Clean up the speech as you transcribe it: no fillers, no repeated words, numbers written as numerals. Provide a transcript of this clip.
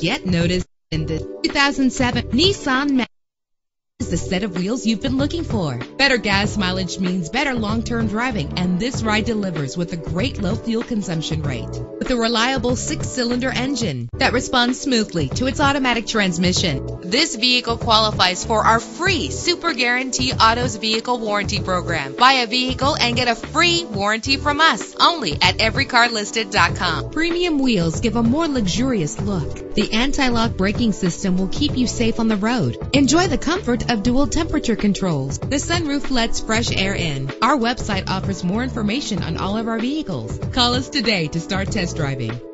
Get noticed in the 2007 Nissan Maxima. Is the set of wheels you've been looking for. Better gas mileage means better long-term driving, and this ride delivers with a great low fuel consumption rate. With a reliable 6-cylinder engine that responds smoothly to its automatic transmission, this vehicle qualifies for our free Super Guarantee Autos Vehicle Warranty Program. Buy a vehicle and get a free warranty from us only at everycarlisted.com. Premium wheels give a more luxurious look. The anti-lock braking system will keep you safe on the road. Enjoy the comfort of dual temperature controls. The sunroof lets fresh air in. Our website offers more information on all of our vehicles. Call us today to start test driving.